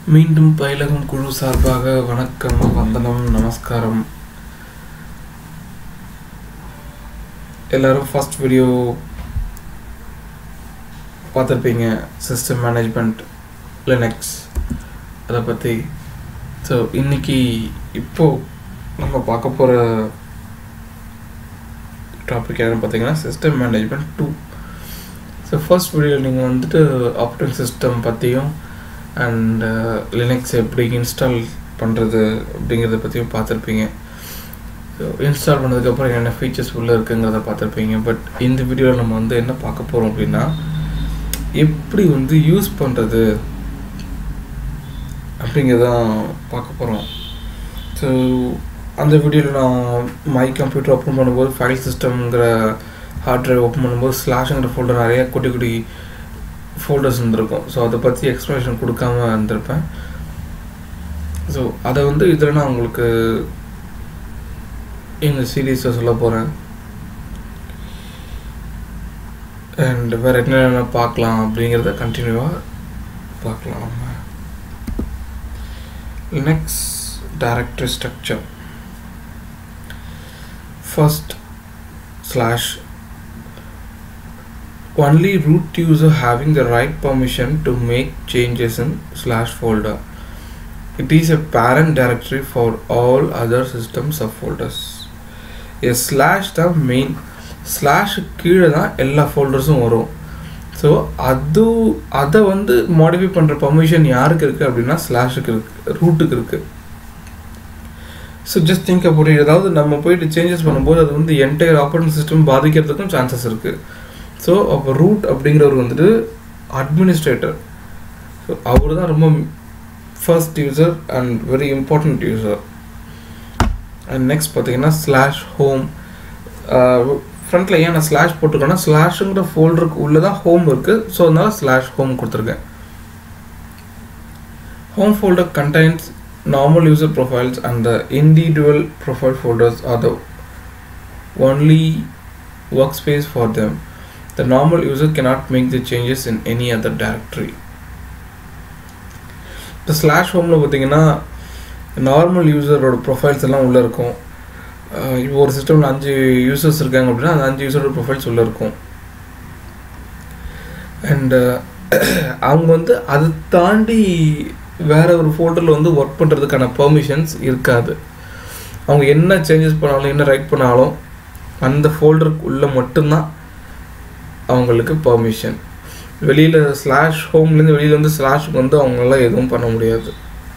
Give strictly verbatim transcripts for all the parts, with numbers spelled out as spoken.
மீண்டும் பயிலகம் குழு சார்பாக வணக்கம், வந்தனம், நமஸ்காரம். எல்லாரும் ஃபர்ஸ்ட் வீடியோ பார்த்துருப்பீங்க, சிஸ்டம் மேனேஜ்மெண்ட் லினக்ஸ் அதை பற்றி. ஸோ இன்னைக்கு இப்போது நம்ம பார்க்க போகிற டாபிக் என்னென்னு பார்த்தீங்கன்னா system management two. So first video நீங்கள் வந்துட்டு ஆப்ரேட்டிங் சிஸ்டம் பற்றியும் அண்ட் லினக்ஸ் எப்படி இன்ஸ்டால் பண்ணுறது அப்படிங்கிறத பற்றியும் பார்த்துருப்பீங்க. ஸோ இன்ஸ்டால் பண்ணதுக்கப்புறம் என்னென்ன ஃபீச்சர்ஸ் உள்ளே இருக்குங்கிறத பார்த்துருப்பீங்க. பட் இந்த வீடியோவில் நம்ம வந்து என்ன பார்க்க போகிறோம் அப்படின்னா, எப்படி வந்து யூஸ் பண்ணுறது அப்படிங்கிறதான் பார்க்க போகிறோம். ஸோ அந்த வீடியோவில் நான் மை கம்ப்யூட்டர் ஓப்பன் பண்ணும்போது ஃபைல் சிஸ்டம்ங்கிற ஹார்ட் ட்ரைவ் ஓப்பன் பண்ணும்போது ஸ்லாஷுங்கிற ஃபோல்டர் நிறைய குட்டி குட்டி ஃபோல்டர்ஸ் இருந்திருக்கும். ஸோ அதை பற்றி எக்ஸ்ப்ளனேஷன் கொடுக்காம இருந்திருப்பேன். ஸோ அதை வந்து இதில் நான் உங்களுக்கு இந்த சீரீஸை சொல்ல போகிறேன். அண்ட் வேறு என்னென்ன பார்க்கலாம் அப்படிங்கிறத கண்டினியூவாக பார்க்கலாம். நம்ம Linux directory structure. First slash only root user having the right permission to make changes in slash folder. It is a parent directory for all other system subfolders. A slash the main slash கீழே தான் எல்லா ஃபோல்டர்ஸும் வரும். So அது அதை வந்து modify பண்ணுற permission யாருக்கு இருக்குது அப்படின்னா ஸ்லாஷுக்கு இருக்குது, ரூட்டுக்கு இருக்குது. So just think about it. ஏதாவது நம்ம போயிட்டு சேஞ்சஸ் பண்ணும்போது அது வந்து என்டையர் ஆப்ரேட்டிங் சிஸ்டம் பாதிக்கிறதுக்கும் சான்சஸ் இருக்குது. ஸோ அப்போ ரூட் அப்படிங்கிறவர் வந்துட்டு அட்மினிஸ்ட்ரேட்டர். ஸோ அவர் தான் ரொம்ப first user and very important user. And next பார்த்தீங்கன்னா ஸ்லாஷ் ஹோம். ஃப்ரண்ட்டில் ஏன் நான் ஸ்லாஷ் போட்டிருக்கேன்னா ஸ்லாஷுங்கிற ஃபோல்டருக்கு உள்ளே தான் ஹோம் இருக்குது. ஸோ அதனால ஸ்லாஷ் ஹோம் கொடுத்துருக்கேன். Home folder contains normal user profiles and the individual profile folders are the only workspace for them. The normal user cannot make the changes in any other directory. The slash homeல பார்த்தீங்கன்னா normal யூசரோட profiles எல்லாம் உள்ளே இருக்கும். இப்போ ஒரு சிஸ்டமில் அஞ்சு users இருக்காங்க அப்படின்னா அந்த அஞ்சு யூசரோட ப்ரொஃபைல்ஸ் உள்ளே இருக்கும். அண்டு அவங்க வந்து அதை தாண்டி வேற ஒரு ஃபோல்டரில் வந்து ஒர்க் பண்ணுறதுக்கான பெர்மிஷன்ஸ் இருக்காது. அவங்க என்ன சேஞ்சஸ் பண்ணாலும் என்ன ரைட் பண்ணாலும் அந்த ஃபோல்டருக்கு உள்ளே மட்டும்தான் அவங்களுக்கு பர்மிஷன். வெளியில் ஸ்லாஷ் ஹோம்லேருந்து வெளியில் வந்து ஸ்லாஷுக்கு வந்து அவங்களால எதுவும் பண்ண முடியாது.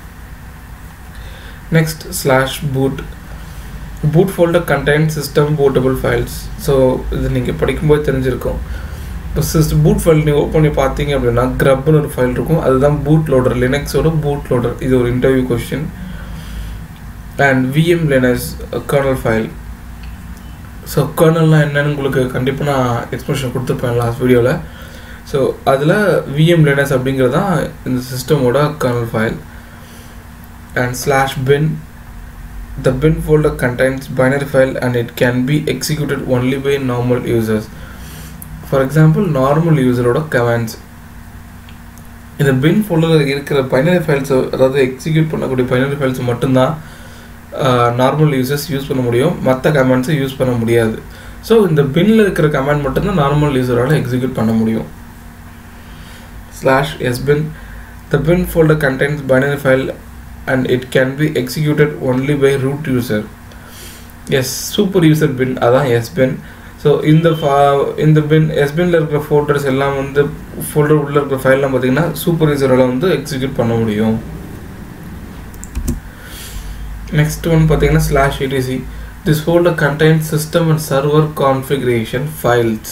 Next slash boot. Boot folder contain system bootable files. So இது நீங்கள் படிக்கும்போது தெரிஞ்சிருக்கும். இப்போ சிஸ்டம் பூட் ஃபைல் நீங்கள் ஓப்பன் பண்ணி பார்த்தீங்க அப்படின்னா கிரப்னு ஒரு ஃபைல் இருக்கும். அதுதான் பூட் லோடர், லினக்ஸோட பூட் லோடர். இது ஒரு interview question. And VM Linux kernel file. So கர்னல்னால் என்னென்னு உங்களுக்கு கண்டிப்பாக நான் எக்ஸ்பிளேஷன் கொடுத்துருப்பேன் லாஸ்ட் வீடியோவில். ஸோ அதில் விஎம் லினக்ஸ் அப்படிங்கிறது தான் இந்த சிஸ்டமோட kernel file. And slash bin. The bin folder contains binary file and it can be executed only by normal users. For example normal யூசரோட கமாண்ட்ஸ். இந்த பின் ஃபோல்டரில் இருக்கிற பைனரி ஃபைல்ஸ், அதாவது எக்ஸிக்யூட் பண்ணக்கூடிய பைனரி ஃபைல்ஸ் மட்டும்தான் நார்மல் யூசர்ஸ் யூஸ் பண்ண முடியும், மற்ற கமாண்ட்ஸை யூஸ் பண்ண முடியாது. ஸோ இந்த பின்னில் இருக்கிற கமாண்ட் மட்டும்தான் நார்மல் யூசரால் எக்ஸிக்யூட் பண்ண முடியும். Slash sbin. The bin folder contains binary file and it can be executed only by root user. S super user bin, அதான் எஸ்பின். ஸோ இந்த ஃபா இந்த பின் எஸ்பின்ல இருக்கிற ஃபோல்டர்ஸ் எல்லாம் வந்து ஃபோல்டர் உள்ளே இருக்கிற ஃபைல்லாம் பார்த்தீங்கன்னா சூப்பர் யூசரால் வந்து எக்ஸிக்யூட் பண்ண முடியும். நெக்ஸ்ட் ஒன் பார்த்தீங்கன்னா slash etc. This folder contains system and server configuration files.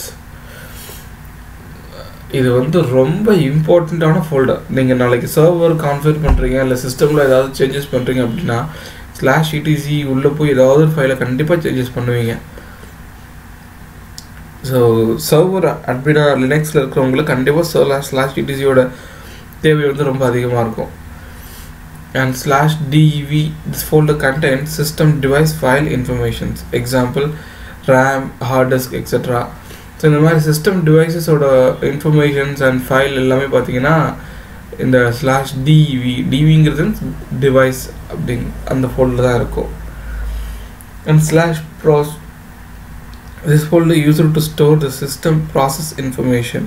இது வந்து ரொம்ப இம்பார்ட்டண்ட்டான ஃபோல்டர். நீங்கள் நாளைக்கு சர்வர் கான்ஃபிகர் பண்ணுறீங்க இல்லை சிஸ்டமில் ஏதாவது சேஞ்சஸ் பண்ணுறீங்க அப்படின்னா ஸ்லாஷ் etc உள்ளே போய் ஏதாவது ஒரு ஃபைலை கண்டிப்பாக சேஞ்சஸ் பண்ணுவீங்க. ஸோ சர்வர் அட்மினா லினக்ஸில் இருக்கிறவங்களுக்கு கண்டிப்பாக ஸ்லாஷ் ஸ்லாஷ் etcயோட தேவை வந்து ரொம்ப அதிகமாக இருக்கும். And slash dev. This folder contains system device file informations. Example RAM, hard disk, et cetera. So இந்த மாதிரி சிஸ்டம் டிவைசஸோட இன்ஃபர்மேஷன்ஸ் அண்ட் ஃபைல் எல்லாமே பார்த்தீங்கன்னா இந்த ஸ்லாஷ் டிவி டிவிங்கிறது டிவைஸ் அப்படிங் அந்த ஃபோல்டர் தான் இருக்கும். And slash proc this folder used to store the system process information.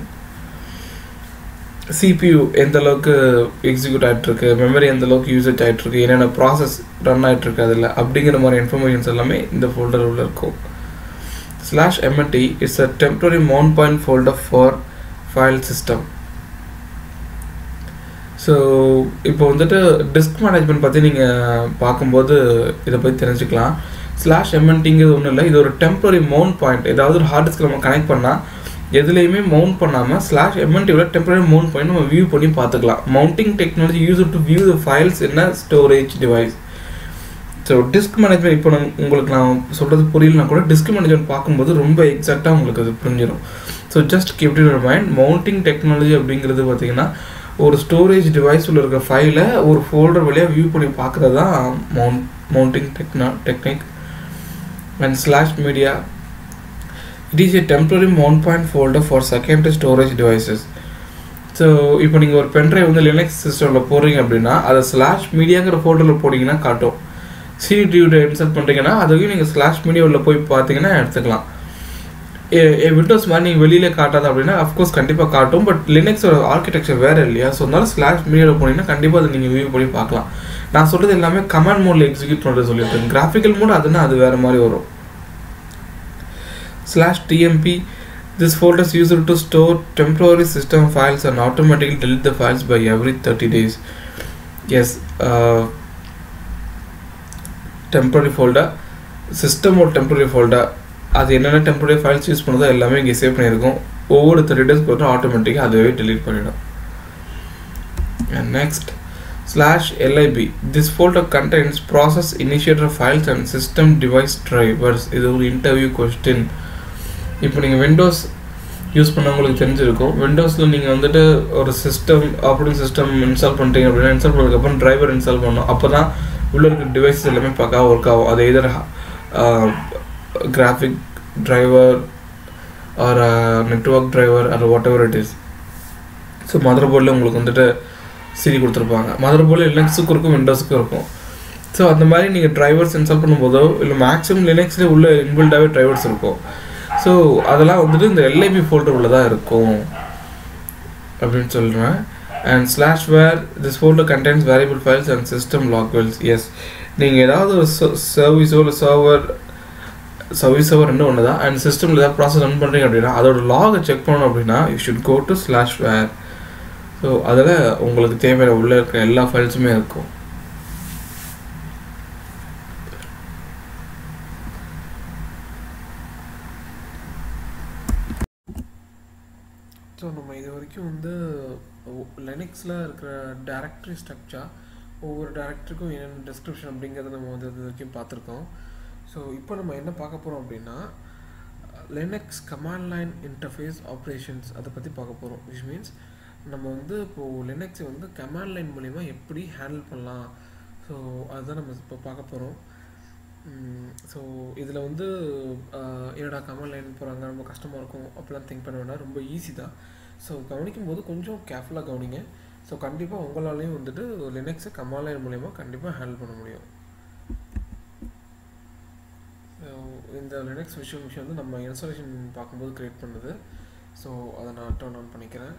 C P U எந்த அளவுக்கு எக்ஸிக்யூட் ஆகிட்டுருக்கு, மெமரி எந்த அளவுக்கு யூசேஜ் ஆகிட்டுருக்கு, என்னென்ன ப்ராசஸ் ரன் ஆகிட்டுருக்கு அதில் அப்படிங்கிற மாதிரி இன்ஃபர்மேஷன்ஸ் எல்லாமே இந்த ஃபோல்டர் உள்ள இருக்கும். Slash M N T it's a temporary mount point folder for file system. So இப்போ வந்துட்டு டிஸ்க் மேனேஜ்மெண்ட் பற்றி நீங்கள் பார்க்கும்போது இதை பற்றி தெரிஞ்சுக்கலாம். ஸ்லாஷ் எம்என்டிங்கிறது ஒன்றும் இல்லை, இது ஒரு டெம்பரரி மவுண்ட் பாயிண்ட். ஏதாவது ஒரு ஹார்ட் டிஸ்க் நம்ம கனெக்ட் பண்ணால் எதுலேயுமே மவுண்ட் பண்ணாமல் ஸ்லாஷ் எம்என்டியோட டெம்பரரி மவுண்ட் பாயிண்ட் நம்ம வியூ பண்ணி பார்த்துக்கலாம். Mounting technology use to view the files in a storage device. So disk management இப்போ நான் உங்களுக்கு நான் சொல்கிறது புரியலனா கூட டிஸ்க் மேனேஜ்மெண்ட் பார்க்கும்போது ரொம்ப எக்ஸாக்டாக உங்களுக்கு அது புரிஞ்சிடும். So just keep it in mind. Mounting technology அப்படிங்கிறது பார்த்தீங்கன்னா ஒரு ஸ்டோரேஜ் டிவைஸ் உள்ள இருக்க ஃபைலை ஒரு ஃபோல்டர் வழியாக வியூ பண்ணி பார்க்குறது தான் மவுண்ட் மவுண்டிங் டெக்னா technique. And slash media, it is a temporary mount point folder for secondary storage devices. So இப்போ நீங்கள் ஒரு பென்ட்ரைவ் வந்து லினக்ஸ் சிஸ்டமில் போடுறீங்க அப்படின்னா அதை ஸ்லாஷ் மீடியாங்கிற ஃபோல்டரில் போட்டிங்கன்னா காட்டும். சிடி டிவியோட இன்சர்ட் பண்ணுறீங்கன்னா அதுவும் நீங்கள் ஸ்லாஷ் மீடியாவில் போய் பார்த்தீங்கன்னா எடுத்துக்கலாம். ஏ விண்டோஸ் மாதிரி நீங்கள் வெளியில் காட்டாது அப்படின்னா அஃப்கோர்ஸ் கண்டிப்பாக காட்டும். பட் லினக்ஸோட ஆர்கிடெக்சர் வேறு இல்லையா, ஸோ அதனால ஸ்லாஷ் மீடியாவில் போனீங்கன்னா கண்டிப்பாக அதை நீங்கள் வியூ பண்ணி பார்க்கலாம். நான் சொல்கிறது எல்லாமே கமாண்ட் மோடில் எக்ஸிக்யூட் பண்ணுறது சொல்லியிருக்கேன். கிராஃபிக்கல் மோட் அதுனா அது வேறு மாதிரி வரும். ஸ்லாஷ் டிஎம்பி this folder is used to store temporary system files and automatically delete the files by every thirty days. Yes, uh, temporary folder system or temporary folder அது என்னென்ன டெம்பரரி ஃபைல்ஸ் யூஸ் பண்ணுறதோ எல்லாமே இங்கே சேவ் பண்ணியிருக்கோம். ஒவ்வொரு thirty டேஸ்க்கு வந்து ஆட்டோமேட்டிக்காக அதுவே delete பண்ணிடும். And next slash lib, this folder contains process initiator files and system device drivers. இது ஒரு இன்டர்வியூ கொஸ்டின். இப்போ நீங்கள் விண்டோஸ் யூஸ் பண்ணவங்களுக்கு தெரிஞ்சிருக்கும். விண்டோஸில் நீங்கள் வந்துட்டு ஒரு சிஸ்டம் ஆப்ரேட்டிங் சிஸ்டம் இன்ஸ்டால் பண்ணுறீங்க அப்படின்னா இன்ஸ்டால் பண்ணதுக்கப்புறம் டிரைவர் இன்ஸ்டால் பண்ணணும். அப்போ தான் உள்ள இருக்க டிவைஸஸ் எல்லாமே பக்கா ஒர்க் ஆகும். அது either graphic driver or network driver or whatever it is. So mother போர்டில் உங்களுக்கு வந்துட்டு சிடி கொடுத்துருப்பாங்க. மதர் போர்டில் லினக்ஸுக்கும் இருக்கும் விண்டோஸுக்கும் இருக்கும். ஸோ அந்த மாதிரி நீங்கள் டிரைவர்ஸ் இன்ஸ்டால் பண்ணும்போதோ இல்லை மேக்ஸிமம் லினக்ஸ்லேயே உள்ள இன்பில்டாகவே டிரைவர்ஸ் இருக்கும். ஸோ அதெல்லாம் வந்துட்டு இந்த எல்ஐபி ஃபோல்டர் உள்ள தான் இருக்கும் அப்படின்னு சொல்கிறேன். And slash var this folder contains variable files and system லாக்வெல்ஸ். எஸ், நீங்கள் ஏதாவது ஒரு சர்வீஸோ இல்லை சர்வர் சர்வீஸோ ரெண்டும் ஒன்று தான். அண்ட் சிஸ்டமில் ஏதாவது ப்ராசஸ் ரன் பண்ணுறீங்க அப்படின்னா அதோட லாகை செக் பண்ணணும் அப்படின்னா you should go to slash var. So அதில் உங்களுக்கு தேவையான உள்ளே இருக்கிற எல்லா ஃபைல்ஸுமே இருக்கும். ஸோ நம்ம இது வரைக்கும் வந்து லினக்ஸில் இருக்கிற டைரக்டரி ஸ்ட்ரக்சர், ஒவ்வொரு டைரக்டருக்கும் என்னென்ன டிஸ்கிரிப்ஷன் அப்படிங்கிறத நம்ம வந்து இது வரைக்கும் பார்த்துருக்கோம். ஸோ இப்போ நம்ம என்ன பார்க்க போகிறோம் அப்படின்னா Linux command line interface operations அதை பற்றி பார்க்க போகிறோம். விச் மீன்ஸ் நம்ம வந்து இப்போது லினக்ஸை வந்து கமாண்ட் லைன் மூலிமா எப்படி ஹேண்டில் பண்ணலாம். ஸோ அதுதான் நம்ம இப்போ பார்க்க போகிறோம். ஸோ இதில் வந்து என்னடா கமாண்ட் லைன் போகிறாங்க ரொம்ப கஷ்டமாக இருக்கும் அப்படிலாம் திங்க் பண்ண வேண்டாம், ரொம்ப ஈஸி தான். ஸோ கவனிக்கும் போது கொஞ்சம் கேர்ஃபுல்லாக கவனிங்க. ஸோ கண்டிப்பாக உங்களாலேயும் வந்துட்டு லினக்ஸை கமாண்ட் லைன் மூலிமா கண்டிப்பாக ஹேண்டில் பண்ண முடியும். இந்த லினக்ஸ் விஷுவல் மிஷின் வந்து நம்ம இன்ஸ்டாலேஷன் பார்க்கும்போது க்ரியேட் பண்ணுது. ஸோ அதை நான் டர்ன் ஆன் பண்ணிக்கிறேன்.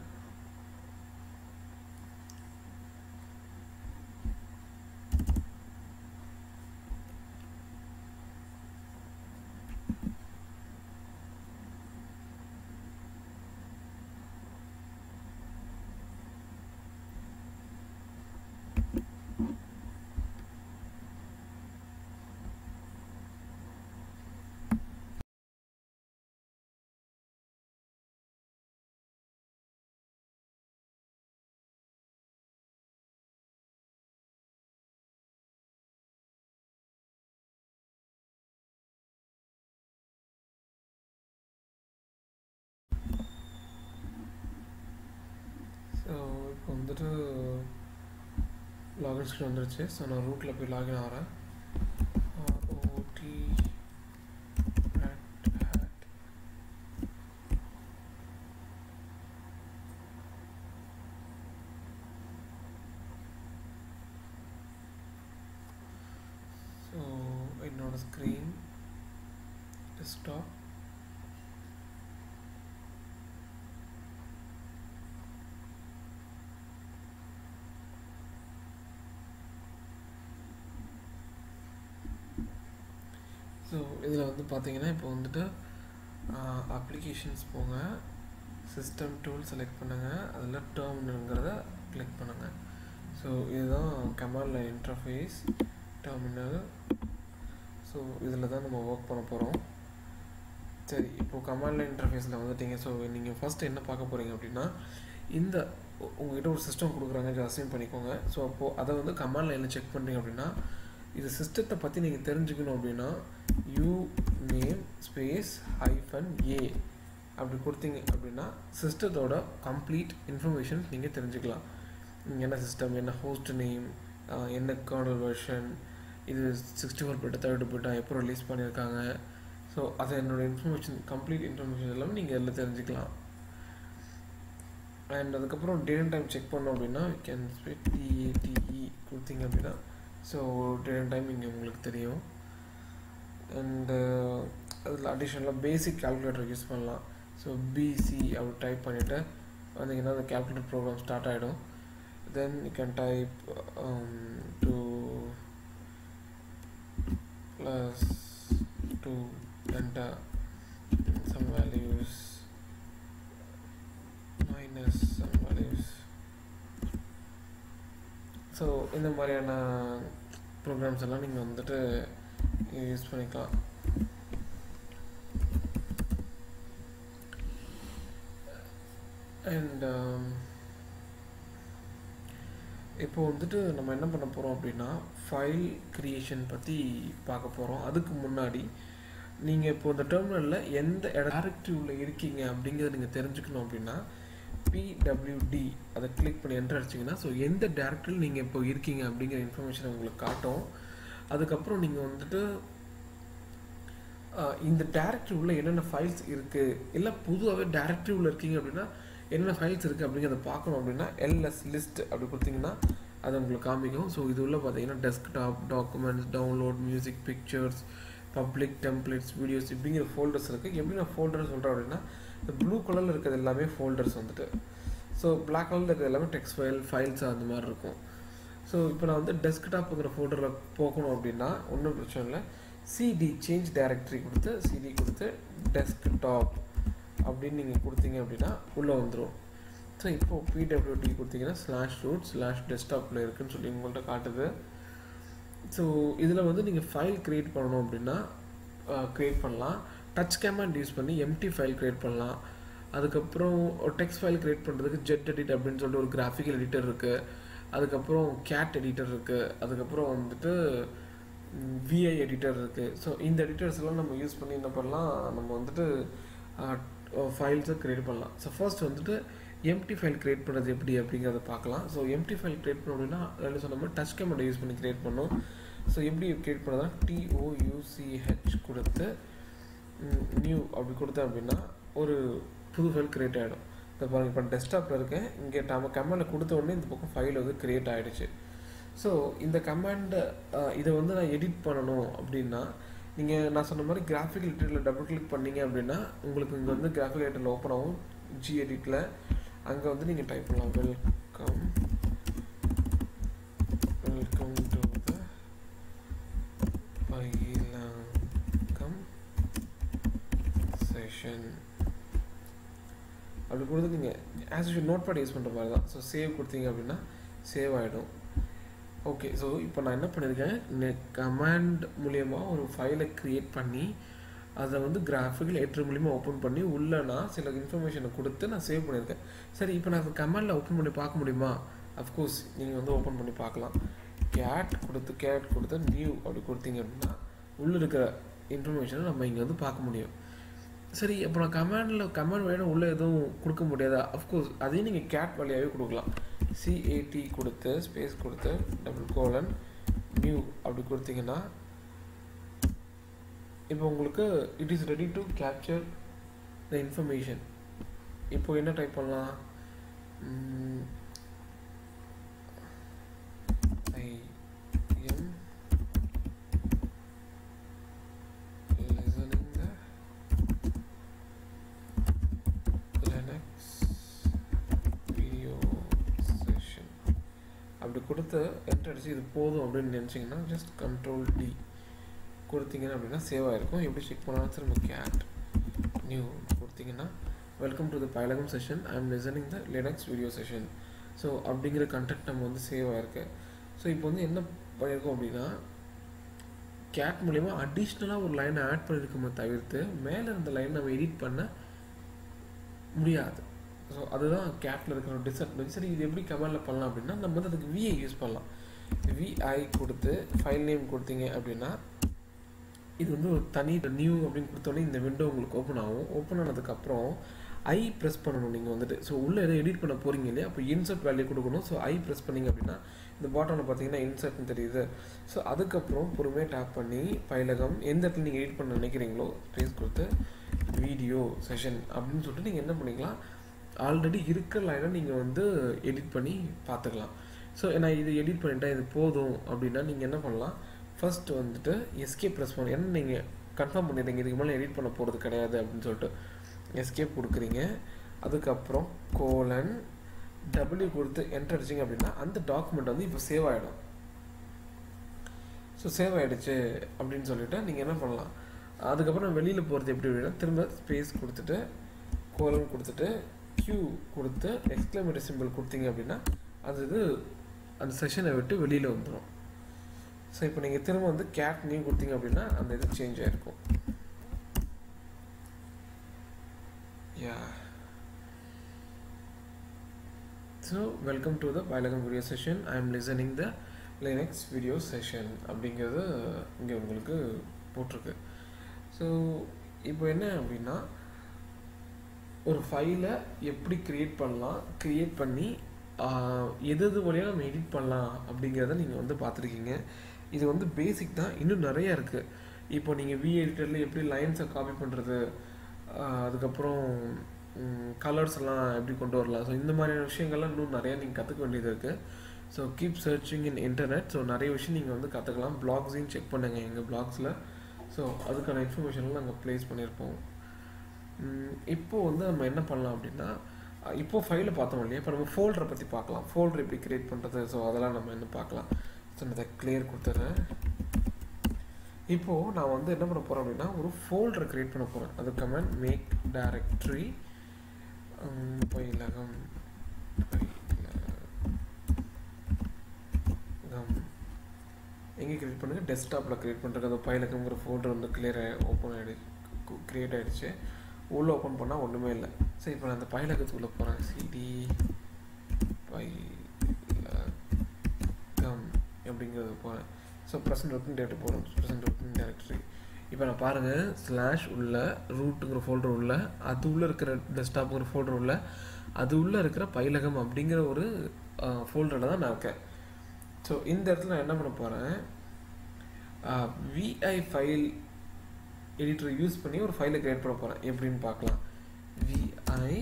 ஸோ இப்போ வந்துட்டு லாகின் ஸ்க்ரீன் வந்துருச்சு. ஸோ நான் ரூட்டில் போய் லாகின் ஆகிறேன். ஓடி என்னோட ஸ்க்ரீன் டெஸ்க்டாப் ஸோ இதில் வந்து பார்த்தீங்கன்னா இப்போ வந்துட்டு அப்ளிகேஷன்ஸ் போங்க, சிஸ்டம் டூல் செலக்ட் பண்ணுங்கள், அதில் டெர்மினல்ங்கிறத கிளிக் பண்ணுங்கள். ஸோ இதுதான் command line interface terminal. So இதில் தான் நம்ம ஒர்க் பண்ண போகிறோம். சரி, இப்போது கமாண்ட் லைன் இன்டர்ஃபேஸில் வந்துட்டீங்க. ஸோ நீங்கள் ஃபஸ்ட்டு என்ன பார்க்க போகிறீங்க அப்படின்னா, இந்த உங்கள்கிட்ட ஒரு சிஸ்டம் கொடுக்குறாங்க, இதை அசைன் பண்ணிக்கோங்க. ஸோ அப்போது அதை வந்து கமாண்ட் லைனில் செக் பண்ணுறீங்க அப்படின்னா, இது சிஸ்டத்தை பற்றி நீங்கள் தெரிஞ்சுக்கணும் அப்படின்னா U name space hyphen A அப்படி கொடுத்தீங்க அப்படின்னா சிஸ்டத்தோட கம்ப்ளீட் இன்ஃபர்மேஷன் நீங்கள் தெரிஞ்சுக்கலாம். என்ன சிஸ்டம், என்ன ஹோஸ்ட் நேம், என்ன கர்னல் வெர்ஷன், இது சிக்ஸ்டி ஃபோர் பிட்டு தேர்ட்டி பிட்டா, எப்போ ரிலீஸ் பண்ணியிருக்காங்க. ஸோ அதை என்னோடய இன்ஃபர்மேஷன் கம்ப்ளீட் இன்ஃபர்மேஷன் எல்லாமே நீங்கள் எல்லாம் தெரிஞ்சுக்கலாம். அண்ட் அதுக்கப்புறம் டேட் அண்ட் டைம் செக் பண்ணோம் அப்படின்னா யூ கேன் ஸ்பெட் டிஏடிஇ கொடுத்தீங்க அப்படின்னா ஸோ டேட் அண்ட் டைம் இங்கே உங்களுக்கு தெரியும். அண்டு அதில் அடிஷ்னலாக பேசிக் கால்குலேட்டர் யூஸ் பண்ணலாம். ஸோ பிசி அப்படி டைப் பண்ணிவிட்டு வந்தீங்கன்னா அந்த கால்குலேட்டர் ப்ரோக்ராம் ஸ்டார்ட் ஆகிடும். Then you can type two plus two enter some values minus some values. So இந்த மாதிரியான ப்ரோக்ராம்ஸ் எல்லாம் நீங்கள் வந்துட்டு யூஸ் பண்ணிக்கலாம். அண்ட் இப்போ வந்துட்டு நம்ம என்ன பண்ண போகிறோம் அப்படின்னா ஃபைல் க்ரியேஷன் பற்றி பார்க்க போகிறோம். அதுக்கு முன்னாடி நீங்கள் இப்போ இந்த டெர்மினலில் எந்த டைரக்டரியில் இருக்கீங்க அப்படிங்கிறத நீங்கள் தெரிஞ்சுக்கணும் அப்படின்னா பிடபிள்யூடி அதை கிளிக் பண்ணி என்டர் அடிச்சிங்கன்னா ஸோ எந்த டைரக்டரியில் நீங்கள் இப்போ இருக்கீங்க அப்படிங்கிற இன்ஃபர்மேஷன் உங்களுக்கு காட்டும். அதுக்கப்புறம் நீங்கள் வந்துட்டு இந்த டைரக்டரி உள்ள என்னென்ன ஃபைல்ஸ் இருக்குது, இல்லை பொதுவாகவே டைரக்டரி உள்ள இருக்கீங்க அப்படின்னா என்னென்ன ஃபைல்ஸ் இருக்குது அப்படிங்கிறத பார்க்கணும் அப்படின்னா எல்எஸ் லிஸ்ட் அப்படி கொடுத்தீங்கன்னா அது உங்களுக்கு காமிக்கும். ஸோ இது உள்ள பார்த்தீங்கன்னா desktop, documents, download, music, pictures, public, templates, videos இப்படிங்கிற ஃபோல்டர்ஸ் இருக்குது. எப்படி நான் ஃபோல்டர் சொல்கிறேன் அப்படின்னா இந்த ப்ளூ கலரில் இருக்கிறது எல்லாமே ஃபோல்டர்ஸ் வந்துட்டு, ஸோ பிளாக் கலரில் இருக்கிறது எல்லாமே டெக்ஸ்ட் ஃபைல் ஃபைல்ஸ் அந்த மாதிரி இருக்கும். ஸோ இப்போ நான் வந்து டெஸ்க்டாப்புங்கிற ஃபோல்டரில் போகணும் அப்படின்னா ஒன்றும் பிரச்சனை இல்லை, சிடி சேஞ்ச் டைரக்டரி கொடுத்து சிடி கொடுத்து டெஸ்க்டாப் அப்படின்னு நீங்கள் கொடுத்தீங்க அப்படின்னா உள்ளே வந்துடும். ஸோ இப்போது பிடபிள்யூடி கொடுத்தீங்கன்னா ஸ்லாஷ் ரூட் ஸ்லாஷ் டெஸ்க்டாப்பில் இருக்குதுன்னு சொல்லி உங்கள்கிட்ட காட்டுது. ஸோ இதில் வந்து நீங்கள் ஃபைல் க்ரியேட் பண்ணணும் அப்படின்னா க்ரியேட் பண்ணலாம். டச் கமாண்ட் யூஸ் பண்ணி எம்டி ஃபைல் க்ரியேட் பண்ணலாம். அதுக்கப்புறம் ஒரு டெக்ஸ்ட் ஃபைல் க்ரியேட் பண்ணுறதுக்கு ஜெட் எடிட் அப்படின்னு சொல்லிட்டு ஒரு கிராஃபிக்கல் எடிட்டர் இருக்குது. அதுக்கப்புறம் கேட் எடிட்டர் இருக்குது. அதுக்கப்புறம் வந்துட்டு விஐ எடிட்டர் இருக்குது. ஸோ இந்த எடிட்டர்ஸ் எல்லாம் நம்ம யூஸ் பண்ணி என்ன பண்ணலாம், நம்ம வந்துட்டு ஃபைல்ஸை க்ரியேட் பண்ணலாம். ஸோ ஃபர்ஸ்ட் வந்துட்டு எம்டி ஃபைல் க்ரியேட் பண்ணுறது எப்படி அப்படிங்கிறத பார்க்கலாம். ஸோ எம்டி ஃபைல் க்ரியேட் பண்ணோம் அப்படின்னா அதில் சொன்ன மாதிரி டச் கமாண்டை யூஸ் பண்ணி க்ரியேட் பண்ணோம். ஸோ எப்படி க்ரியேட் பண்ணுறதுனா டிஓயூசிஹெச் கொடுத்து நியூ அப்படி கொடுத்தேன் அப்படின்னா ஒரு புது ஃபைல் க்ரியேட் ஆகிடும். இப்போ பாருங்கள், இப்போ டெஸ்க்டாப்பில் இருக்கேன், இங்கே நம்ம கமாண்டை கொடுத்த உடனே இந்த பக்கம் ஃபைல் வந்து க்ரியேட் ஆகிடுச்சு. ஸோ இந்த கமாண்டை இதை வந்து நான் எடிட் பண்ணணும் அப்படின்னா நீங்கள் நான் சொன்ன மாதிரி கிராஃபிக் எடிட்டரில் டபுள் கிளிக் பண்ணிங்க அப்படின்னா உங்களுக்கு இங்கே வந்து கிராஃபிக் எடிட்டரில் ஓப்பன் ஆகும். ஜி எடிட்டில் அங்கே வந்து நீங்கள் டைப் பண்ணலாம் வெல்கம் வெல்கம் டு த பயிலங்கம் செஷன் அப்படி கொடுத்து நீங்கள் as usual notepad use பண்ணுற மாதிரி தான். ஸோ சேவ் கொடுத்தீங்க அப்படின்னா சேவ் ஆகிடும். ஓகே, ஸோ இப்போ நான் என்ன பண்ணியிருக்கேன், நெட் கமாண்ட் மூலயமா ஒரு ஃபைலை க்ரியேட் பண்ணி அதை வந்து கிராஃபிக்கல் எடிட்டர் மூலிமா ஓப்பன் பண்ணி உள்ளே நான் சில இன்ஃபர்மேஷனை கொடுத்து நான் சேவ் பண்ணியிருக்கேன். சரி, இப்போ நான் கமாண்டில் ஓப்பன் பண்ணி பார்க்க முடியுமா? அஃப்கோர்ஸ் நீங்கள் வந்து ஓப்பன் பண்ணி பார்க்கலாம். கேட் கொடுத்து கேட் கொடுத்து நியூ அப்படி கொடுத்தீங்க அப்படின்னா உள்ளே இருக்கிற இன்ஃபர்மேஷனை நம்ம இங்கே வந்து பார்க்க முடியும். சரி, அப்போ நான் கமாண்டில் கமாண்ட் வேணும் உள்ளே எதுவும் கொடுக்க முடியாதா? அஃப்கோர்ஸ் அதையும் நீங்கள் கேட் வழியாகவே கொடுக்கலாம். சிஏடி கொடுத்து ஸ்பேஸ் கொடுத்து டபுள் கோலன் நியூ அப்படி கொடுத்தீங்கன்னா இப்போ உங்களுக்கு it is ready to capture the information. இப்போ என்ன டைப் பண்ணலாம், ஐ எம் அப்படி கொடுத்து என்டர் அடிச்சு இது போதும் அப்படின்னு நினச்சிங்கன்னா ஜஸ்ட் கண்ட்ரோல் டி கொடுத்தீங்கன்னா அப்படின்னா சேவ் ஆகிருக்கும். எப்படி செக் பண்ணாலும் திரும்ப கேட் நியூ கொடுத்தீங்கன்னா வெல்கம் டு த பைலகம் session, I am listening the Linux video session. So அப்படிங்கிற கண்டென்ட் நம்ம வந்து சேவ் ஆகிருக்கு. ஸோ இப்போ வந்து என்ன பண்ணியிருக்கோம் அப்படின்னா கேட் மூலிமா அடிஷ்னலாக ஒரு லைனை ஆட் பண்ணியிருக்கோமே தவிர்த்து மேலே இருந்த லைன் நம்ம எடிட் பண்ண முடியாது. ஸோ அதுதான் கேட்டில் இருக்கிற ஒரு டிஸ்அட்வான்டேஜ். சரி, இது எப்படி கமெண்டில் பண்ணலாம் அப்படின்னா நம்ம வந்து அதுக்கு விஐ யூஸ் பண்ணலாம். விஐ கொடுத்து ஃபைல் நேம் கொடுத்தீங்க அப்படின்னா இது வந்து ஒரு தனி நியூ அப்படின்னு கொடுத்தோன்னே இந்த விண்டோ உங்களுக்கு ஓப்பன் ஆகும். ஓப்பன் ஆனதுக்கப்புறம் ஐ ப்ரெஸ் பண்ணணும் நீங்கள் வந்துட்டு. ஸோ உள்ளே எதை எடிட் பண்ண போகிறீங்க இல்லையா, அப்போ இன்சர்ட் வேல்யூ கொடுக்கணும். ஸோ ஐ ப்ரெஸ் பண்ணிங்க அப்படின்னா இந்த பாட்டமில் பார்த்தீங்கன்னா இன்சர்ட்னு தெரியுது. ஸோ அதுக்கப்புறம் பொறுமையாக டேப் பண்ணி பைலகம் எந்த இடத்துல நீங்கள் எடிட் பண்ண நினைக்கிறீங்களோ ஸ்பேஸ் கொடுத்து வீடியோ செஷன் அப்படின்னு சொல்லிட்டு நீங்கள் என்ன பண்ணிக்கலாம், ஆல்ரெடி இருக்கிற லைனை நீங்கள் வந்து எடிட் பண்ணி பார்த்துக்கலாம். ஸோ நான் இது எடிட் பண்ணிட்டேன் இது போதும் அப்படின்னா நீங்கள் என்ன பண்ணலாம், ஃபஸ்ட்டு வந்துட்டு எஸ்கேப் ப்ரெஸ் பண்ணணும். ஏன்னா நீங்கள் கன்ஃபார்ம் பண்ணிடுறீங்க இதுக்கு மேலே எடிட் பண்ண போகிறது கிடையாது அப்படின்னு சொல்லிட்டு எஸ்கேப் கொடுக்குறீங்க. அதுக்கப்புறம் கோலன் டபிள்யூ கொடுத்து என்டர் அடிச்சிங்க அப்படின்னா அந்த டாக்குமெண்ட் வந்து இப்போ சேவ் ஆகிடும். ஸோ சேவ் ஆகிடுச்சு அப்படின்னு சொல்லிவிட்டு நீங்கள் என்ன பண்ணலாம், அதுக்கப்புறம் வெளியில் போகிறது எப்படி அப்படின்னா திரும்ப ஸ்பேஸ் கொடுத்துட்டு கோலன் கொடுத்துட்டு கியூ கொடுத்து எக்ஸ்க்ளமேட்டரி சிம்பிள் கொடுத்தீங்க அப்படின்னா அது இது அந்த செஷனை விட்டு வெளியில் வந்துடும். ஸோ இப்போ நீங்கள் திரும்ப வந்து கேட் நியூ கொடுத்தீங்க அப்படின்னா அந்த இது சேஞ்ச் ஆகிருக்கும். Yeah so welcome to the பைலகம் video session, I am listening the Linux video session அப்படிங்கிறது இங்கே உங்களுக்கு போட்டிருக்கு. ஸோ இப்போ என்ன அப்படின்னா ஒரு ஃபைலை எப்படி க்ரியேட் பண்ணலாம், க்ரியேட் பண்ணி எது எது வழியாக நம்ம எடிட் பண்ணலாம் அப்படிங்கிறத நீங்கள் வந்து பார்த்துருக்கீங்க. இது வந்து பேசிக் தான், இன்னும் நிறையா இருக்குது. இப்போ நீங்கள் வி எடிட்டரில் எப்படி லைன்ஸை காப்பி பண்ணுறது, அதுக்கப்புறம் கலர்ஸ் எல்லாம் எப்படி கொண்டு வரலாம், ஸோ இந்த மாதிரியான விஷயங்கள்லாம் இன்னும் நிறையா நீங்கள் கற்றுக்க வேண்டியது இருக்குது. So keep searching in internet. So நிறைய விஷயம் நீங்கள் வந்து கற்றுக்கலாம். பிளாக்ஸையும் செக் பண்ணுங்கள் எங்கள் பிளாக்ஸில். ஸோ அதுக்கான இன்ஃபர்மேஷன்லாம் நாங்கள் ப்ளேஸ் பண்ணியிருப்போம். இப்போது வந்து நம்ம என்ன பண்ணலாம் அப்படின்னா இப்போது ஃபைலை பார்த்தோம் இல்லையா, இப்போ நம்ம ஃபோல்டரை பற்றி பார்க்கலாம். ஃபோல்டர் எப்படி க்ரியேட் பண்ணுறது, ஸோ அதெல்லாம் நம்ம என்ன பார்க்கலாம். ஸோ நான் அதை கிளியர் கொடுத்துட்றேன். இப்போது நான் வந்து என்ன பண்ண போகிறேன் அப்படின்னா ஒரு ஃபோல்டரை க்ரியேட் பண்ண போகிறேன். அது கமெண்ட் மேக் டைரக்டரி பைலகம் எங்கே க்ரியேட் பண்ணுங்கள், டெஸ்க்டாப்பில் க்ரியேட் பண்ணுறது. அந்த பைலகம்ங்கிற ஃபோல்டர் வந்து கிளியர் ஓப்பன் ஆகிடுச்சு, க்ரியேட் ஆகிடுச்சு. உள்ளே ஓப்பன் பண்ணால் ஒன்றுமே இல்லை. சரி, இப்போ நான் அந்த பைலகத்துக்குள்ளே போகிறேன். சிடி பைலகம் அப்படிங்கிறது போகிறேன். ஸோ ப்ரெசன்ட் ஒர்க்கிங் டேரக்டரி போகிறோம். ப்ரெசன்ட் ஒர்க்கிங் டேரக்டரி இப்போ நான் பாருங்கள் ஸ்லாஷ் உள்ள ரூட்டுங்கிற ஃபோல்டர் உள்ள அது உள்ளே இருக்கிற டெஸ்க்டாப்புங்கிற ஃபோல்டர் உள்ள அது உள்ளே இருக்கிற பைலகம் அப்படிங்கிற ஒரு ஃபோல்டரில் தான் நான் இருக்கேன். ஸோ இந்த இடத்துல நான் என்ன பண்ண போகிறேன், விஐ ஃபைல் எடிட்டரை யூஸ் பண்ணி ஒரு ஃபைலை க்ரியேட் பண்ண போகிறேன். எப்படின்னு பார்க்கலாம். விஐ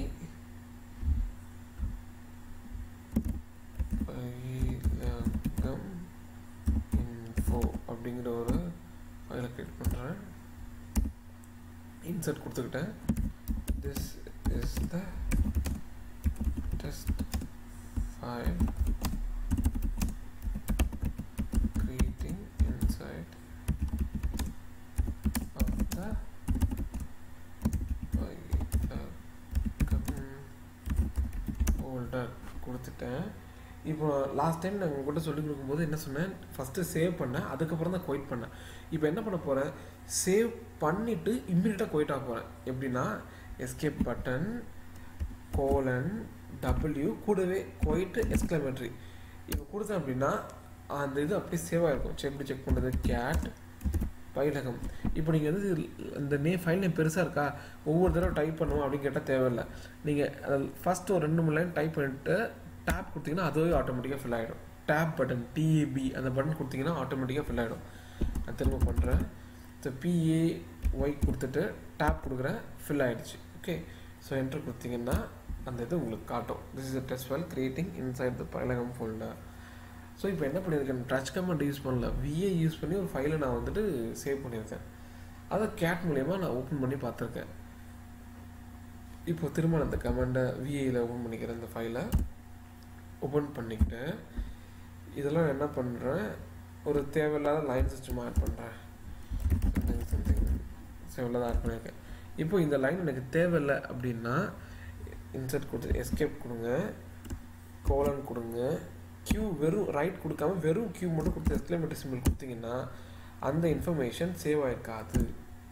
பைலகம் இன்ஃபோ அப்படிங்கிற ஒரு ஃபைலை க்ரியேட் பண்ணுறேன். இன்சர்ட் கொடுத்துக்கிட்டேன். This is the test file creating inside of the folder கொடுத்துட்டேன். இப்போ லாஸ்ட் டைம் நான் உங்கள்கிட்ட சொல்லிக் கொடுக்கும்போது என்ன சொன்னேன், ஃபஸ்ட்டு சேவ் பண்ணேன், அதுக்கப்புறம் தான் குவைட் பண்ணேன். இப்போ என்ன பண்ண போகிறேன், சேவ் பண்ணிவிட்டு இம்மிடியட்டாக குவைட் ஆக போகிறேன். எப்படின்னா எஸ்கேப் பட்டன் கோலன் டபிள்யூ கூடவே குவைட்டு எக்ஸ்க்ளமேட்டரி இப்போ கொடுத்தேன் அப்படின்னா அந்த இது அப்படியே சேவ் ஆகிருக்கும். செக் எப்படி செக் பண்ணுறது, கேட் பைலகம். இப்போ நீங்கள் வந்து இந்த நே ஃபைல் நேம் பெருசாக இருக்கா, ஒவ்வொரு தடவை டைப் பண்ணுவோம் அப்படின்னு கேட்டால் தேவையில்லை. நீங்கள் ஃபஸ்ட்டு ஒரு ரெண்டு மூணு லைன் டைப் பண்ணிவிட்டு டேப் கொடுத்தீங்கன்னா அதுவே ஆட்டோமேட்டிக்காக ஃபில் ஆகிடும். டேப் பட்டன் டிஏபி அந்த பட்டன் கொடுத்தீங்கன்னா ஆட்டோமேட்டிக்காக ஃபில் ஆகிடும். நான் திரும்ப பண்ணுறேன். ஸோ பிஏ ஒய் கொடுத்துட்டு டேப் கொடுக்குறேன், ஃபில் ஆகிடுச்சு. ஓகே, ஸோ என்ட்ரு கொடுத்தீங்கன்னா அந்த இது உங்களுக்கு காட்டும். This is a test file creating inside the பைலகம் ஃபோல்டர். ஸோ இப்போ என்ன பண்ணியிருக்கேன், டச் கமெண்ட் யூஸ் பண்ணல, விஏ யூஸ் பண்ணி ஒரு ஃபைலை நான் வந்துட்டு சேவ் பண்ணியிருக்கேன். அதை கேட் மூலயமா நான் ஓப்பன் பண்ணி பார்த்துருக்கேன். இப்போ திரும்ப அந்த கமெண்டை விஏயில் ஓப்பன் பண்ணிக்கிறேன். இந்த ஃபைலை ஓப்பன் பண்ணிக்கிட்டு இதெல்லாம் என்ன பண்ணுறேன், ஒரு தேவையில்லாத லைன் சிஸ்டம் ஆட் பண்ணுறேன். சம்திங் தேவையில்லாத ஆட் பண்ணியிருக்கேன். இப்போ இந்த லைன் எனக்கு தேவையில்லை அப்படின்னா இன்சர்ட் கொடுத்து எஸ்கேப் கொடுங்க, கோலன் கொடுங்க, கியூ வெறும் ரைட் கொடுக்காம வெறும் கியூ மட்டும் கொடுத்து எக்ஸ்க்ளமேட்டரி சிம்பிள் கொடுத்தீங்கன்னா அந்த இன்ஃபர்மேஷன் சேவ் ஆகிருக்காது.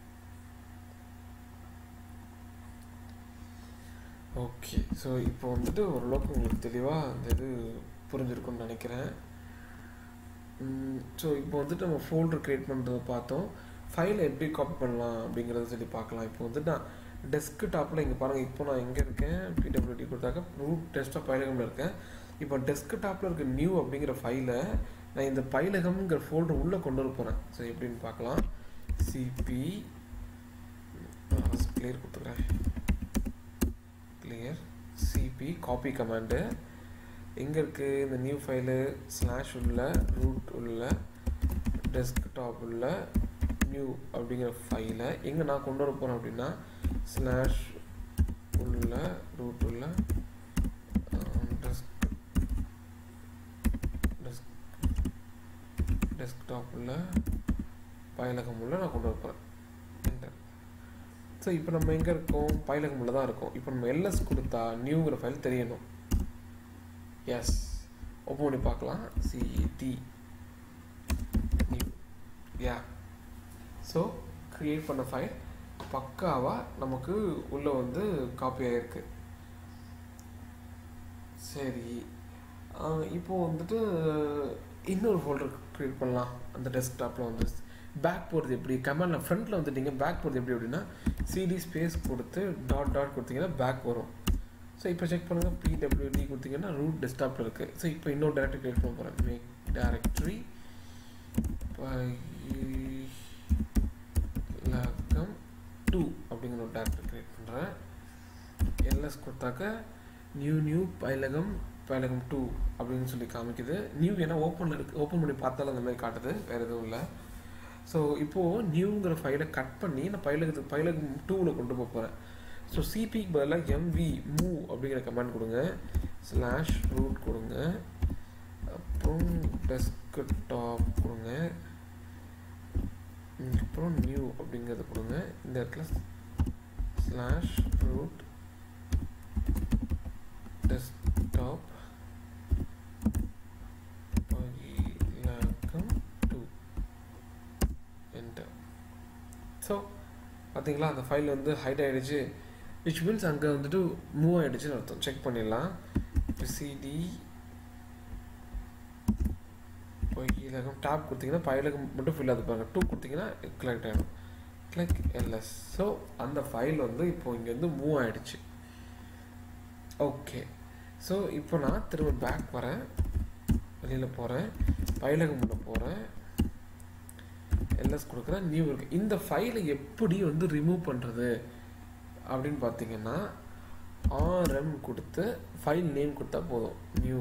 ஓகே, ஸோ இப்போ வந்துட்டு ஓரளவுக்கு உங்களுக்கு தெளிவாக அந்த இது புரிஞ்சிருக்குன்னு நினைக்கிறேன். ஸோ இப்போ வந்துட்டு நம்ம ஃபோல்டர் க்ரியேட் பண்ணுறதை பார்த்தோம். ஃபைலை எப்படி காப்பி பண்ணலாம் அப்படிங்கிறத சொல்லி பார்க்கலாம். இப்போ வந்துட்டு நான் டெஸ்க் டாப்பில் இங்கே பாருங்கள், இப்போ நான் எங்கே இருக்கேன், பிடபிள்யூடி கொடுத்தாக்க ரூட் டெஸ்க்டாப் பைலகமில் இருக்கேன். இப்போ டெஸ்க் டாப்பில் இருக்க நியூ அப்படிங்கிற ஃபைலை நான் இந்த பைலகம்ங்கிற ஃபோல்டர் உள்ளே கொண்டு வர போகிறேன். ஸோ எப்படின்னு பார்க்கலாம். சிபி கிளியர் கொடுத்துக்கிறேன், கிளியர் சிபி காப்பி கமாண்டு எங்கே இருக்குது, இந்த நியூ ஃபைலு ஸ்லாஷ் உள்ள ரூட் உள்ள டெஸ்க்டாப் உள்ள நியூ அப்படிங்கிற ஃபைலை எங்கே நான் கொண்டு வர போகிறேன் அப்படின்னா ஸ்லாஷ் உள்ள ரூட் உள்ள டெஸ்க் டெஸ்க் டெஸ்க்டாப் உள்ள பைலகம் உள்ள நான் கொண்டு வர போகிறேன். என்டர். ஸோ இப்போ நம்ம எங்கே இருக்கோம், பைலகம் உள்ள தான் இருக்கோம். இப்போ நம்ம எல்எஸ் கொடுத்தா நியூங்கிற ஃபைல் தெரியணும். எஸ், ஓப்பன் பண்ணி பார்க்கலாம். CD new, yeah. So create பண்ண ஃபைல் பக்காவாக நமக்கு உள்ளே வந்து காப்பி ஆகிருக்கு. சரி, இப்போது வந்துட்டு இன்னொரு ஃபோல்டர் க்ரியேட் பண்ணலாம். அந்த டெஸ்க்டாப்பில் வந்து பேக் போகிறது எப்படி, கமாண்டில் ஃப்ரண்ட்டில் வந்துட்டிங்க பேக் போகிறது எப்படி அப்படின்னா சிடி ஸ்பேஸ் கொடுத்து டாட் டாட் கொடுத்தீங்கன்னா பேக் வரும். ஸோ இப்போ செக் பண்ணுங்கள், பிடபிள்யூடி கொடுத்தீங்கன்னா ரூட் டெஸ்க்டாப்பில் இருக்குது. ஸோ இப்போ இன்னொரு டேரக்டரி க்ரியேட் பண்ண போகிறேன். மேக் டேரக்டரி பைலகம் டூ அப்படிங்கிற ஒரு டேரக்டரி க்ரியேட் பண்ணுறேன். எல்எஸ் கொடுத்தாக்க நியூ நியூ பைலகம் பைலகம் டூ அப்படின்னு சொல்லி காமிக்குது. நியூ ஏன்னா ஓப்பனில் இருக்குது, ஓப்பன் பண்ணி பார்த்தாலும் அந்த மாதிரி காட்டுது, வேறு எதுவும் இல்லை. ஸோ இப்போது நியூங்கிற ஃபைலை கட் பண்ணி நான் பைலகத்துக்கு பைலகம் டூவில் கொண்டு போக போகிறேன். ஸோ சிபிக்கு பதிலாக எம்வி மூவ் அப்படிங்கிற கமாண்ட் கொடுங்க, ஸ்லாஷ் ரூட் கொடுங்க, அப்புறம் டெஸ்க்டாப் கொடுங்க, அப்புறம் நியூ அப்படிங்கிறது கொடுங்க. இந்த இடத்துல ஸ்லாஷ் ரூட் டெஸ்க்டாப் பைலகம் டூ, என்டர். ஸோ பார்த்தீங்களா அந்த ஃபைல் வந்து ஹைட் ஆகிடுச்சு, விச் மீன்ஸ் அங்கே வந்துட்டு மூவ் ஆகிடுச்சுன்னு அர்த்தம். செக் பண்ணிடலாம். சிடி பைலகம் டாப் கொடுத்தீங்கன்னா பைலகம் மட்டும் ஃபில் ஆகுது பாருங்கள், டூ கொடுத்தீங்கன்னா கலெக்ட் ஆகிடும். Click LS. ஸோ அந்த ஃபைல் வந்து இப்போ இங்கேருந்து மூவ் ஆகிடுச்சு. ஓகே, ஸோ இப்போ நான் திரும்ப பேக் வரேன், வெளியில் போகிறேன், பைலகம் உள்ள போகிறேன், எல்எஸ் கொடுக்குறேன், நியூ இருக்குது. இந்த ஃபைலை எப்படி வந்து ரிமூவ் பண்ணுறது அப்படின்னு பார்த்தீங்கன்னா ஆர்எம் கொடுத்து ஃபைல் நேம் கொடுத்தா போதும். New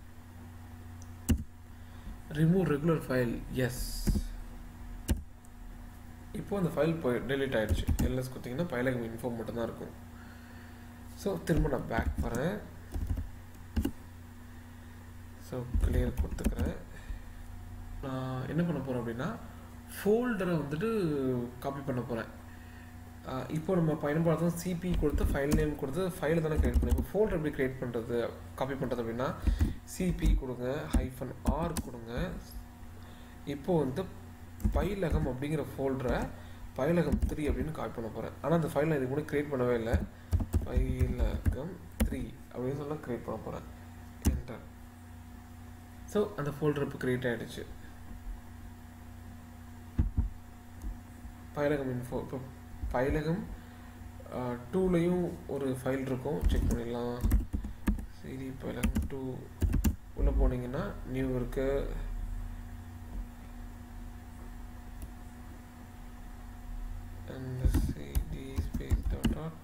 remove regular file, yes. இப்போ அந்த ஃபைல் போய் டெலீட் ஆகிடுச்சு. எல்எஸ் கொடுத்தீங்கன்னா பைலகம் இன்ஃபோ மட்டும்தான் இருக்கும். ஸோ திரும்ப நான் பேக் வரேன். ஸோ கிளியர் கொடுத்துக்கிறேன். நான் என்ன பண்ண போகிறேன் அப்படின்னா ஃபோல்டரை வந்துட்டு காப்பி பண்ண போகிறேன். இப்போ நம்ம பயன்பாடு சிபி கொடுத்து ஃபைல் நேம் கொடுத்து ஃபைலை தானே க்ரியேட் பண்ணி, இப்போ ஃபோல்டர் எப்படி க்ரியேட் பண்ணுறது காப்பி பண்ணுறது அப்படின்னா சிபி கொடுங்க, ஹைஃபன் ஆர் கொடுங்க. இப்போது வந்து பைலகம் அப்படிங்கிற ஃபோல்டரை பைலகம் த்ரீ அப்படின்னு காப்பி பண்ண போகிறேன். ஆனால் அந்த ஃபைலை இதுக்கு முன்னாடி க்ரியேட் பண்ணவே இல்லை. பைலகம் த்ரீ அப்படின்னு சொல்லலாம் க்ரியேட் பண்ண போகிறேன். என்டர். ஸோ அந்த ஃபோல்டர் இப்போ க்ரியேட் ஆகிடுச்சு. பைலகம் இன்ஃபோ. இப்போ பைலகம் டூலையும் ஒரு ஃபைல் இருக்கும், செக் பண்ணிடலாம். சரி, பைலகம் டூ உள்ளே போனீங்கன்னா நியூ இருக்கு, அந்த CD space dot dot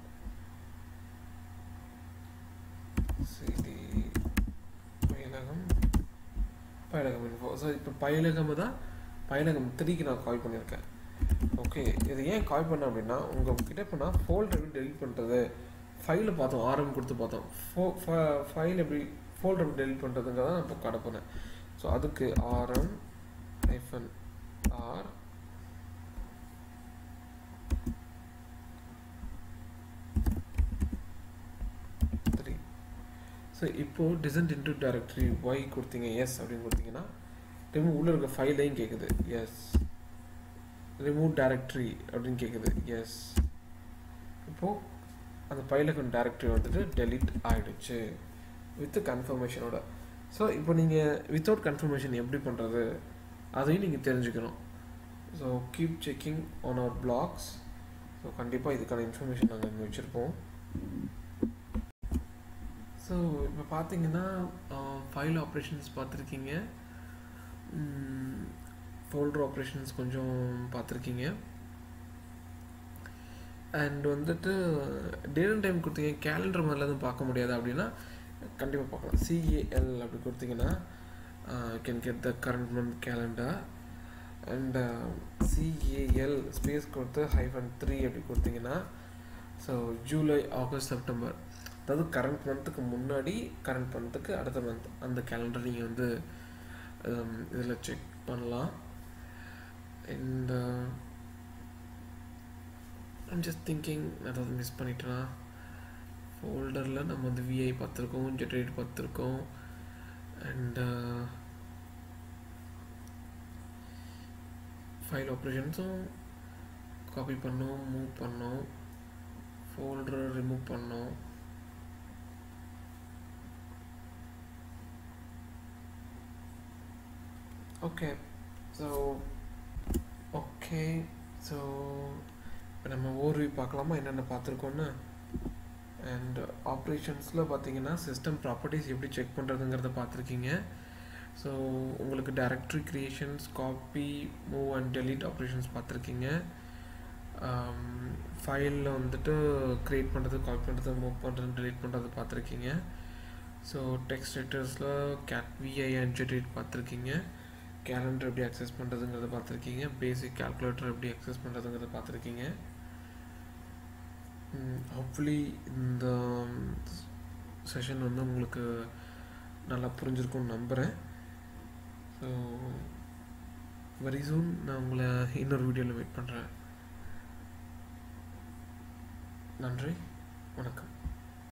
CD பைலகம் பைலகம் இன்ஃபோ. ஸோ இப்போ பைலகம் தான் பைலகம் த்ரீக்கு நான் கால் பண்ணியிருக்கேன். ஓகே, இது ஏன் கால் பண்ணேன் அப்படின்னா உங்கள்கிட்ட இப்போ நான் ஃபோல்டர் எப்படி டெலிட் பண்ணுறது ஃபைலை பார்த்தோம், ஆர்எம் கொடுத்து பார்த்தோம். ஃபோ ஃபைல் எப்படி ஃபோல்டர் எப்படி டெலிட் பண்ணுறதுங்கிறத நான் இப்போ கடை பண்ணேன். ஸோ அதுக்கு rm hyphen r three. So இப்போது descent into directory y கொடுத்தீங்க எஸ் அப்படின்னு கொடுத்தீங்கன்னா ரிமூவ் உள்ள இருக்க ஃபைலையும் கேட்குது எஸ். ரிமூவ் டைரக்டரி அப்படின்னு கேட்குது எஸ். இப்போது அந்த ஃபைலுக்கு டைரக்டரி வந்துட்டு டெலிட் ஆகிடுச்சு வித் கன்ஃபர்மேஷனோட. ஸோ இப்போ நீங்கள் வித்தவுட் கன்ஃபர்மேஷன் எப்படி பண்ணுறது அதையும் நீங்கள் தெரிஞ்சுக்கணும். So keep checking on our blogs. So கண்டிப்பாக இதுக்கான இன்ஃபர்மேஷன் நாங்கள் இங்கே வச்சுருப்போம். ஸோ இப்போ பார்த்தீங்கன்னா ஃபைல் ஆப்ரேஷன்ஸ் பார்த்துருக்கீங்க, ஃபோல்டர் ஆப்ரேஷன்ஸ் கொஞ்சம் பார்த்துருக்கீங்க. அண்ட் வந்துட்டு டேட் அண்ட் டைம் கொடுத்தீங்க. கேலண்டர் மாதிரிலாம் எதுவும் பார்க்க முடியாது அப்படின்னா கண்டிப்பாக பார்க்கலாம். சிஏஎல் அப்படி கொடுத்தீங்கன்னா can get the current month calendar. And CAL space கொடுத்து ஹைஃபன் த்ரீ அப்படி கொடுத்தீங்கன்னா ஸோ ஜூலை ஆகஸ்ட் செப்டம்பர், அதாவது கரண்ட் மந்த்துக்கு முன்னாடி கரண்ட் மந்த்துக்கு அடுத்த மந்த் அந்த கேலண்டர் நீங்கள் வந்து இதில் செக் பண்ணலாம். அண்ட் ஐம் ஜஸ்ட் திங்கிங் அதாவது மிஸ் பண்ணிட்டேன்னா ஃபோல்டரில் நம்ம வந்து விஐ பார்த்துருக்கோம், ஜென்ரேட் பார்த்துருக்கோம். அண்டு ஃபைல் ஆப்ரேஷன்ஸும் காப்பி பண்ணோம், மூவ் பண்ணோம், ஃபோல்டரை ரிமூவ் பண்ணோம். ஓகே ஸோ ஓகே ஸோ இப்போ நம்ம ஓவர்வியூ பார்க்கலாமா என்னென்ன பார்த்துருக்கோன்னு. அண்ட் ஆப்ரேஷன்ஸில் பார்த்தீங்கன்னா சிஸ்டம் ப்ராப்பர்ட்டிஸ் எப்படி செக் பண்ணுறதுங்கிறத பார்த்துருக்கீங்க. ஸோ உங்களுக்கு directory creations, copy, move and delete operations பார்த்துருக்கீங்க. ஃபைலில் வந்துட்டு க்ரியேட் பண்ணுறது, காப்பி பண்ணுறது, மூவ் பண்ணுறது, டெலீட் பண்ணுறது பார்த்துருக்கீங்க. ஸோ டெக்ஸ்ட் எடிட்டர்ஸில் கேட் விஐ அண்ட் ஜென்ரேட் பார்த்துருக்கீங்க. கேலண்டர் எப்படி அக்சஸ் பண்ணுறதுங்கிறத பார்த்துருக்கீங்க. பேசிக் கால்குலேட்டர் எப்படி அக்சஸ் பண்ணுறதுங்கிறத பார்த்துருக்கீங்க. ஹோப்ஃபுல்லி இந்த செஷன் வந்து உங்களுக்கு நல்லா புரிஞ்சிருக்கும்னு நம்புகிறேன். ஸோ வெரி சூன் நான் உங்களை இன்னொரு வீடியோவில் வெயிட் பண்ணுறேன். நன்றி, வணக்கம்.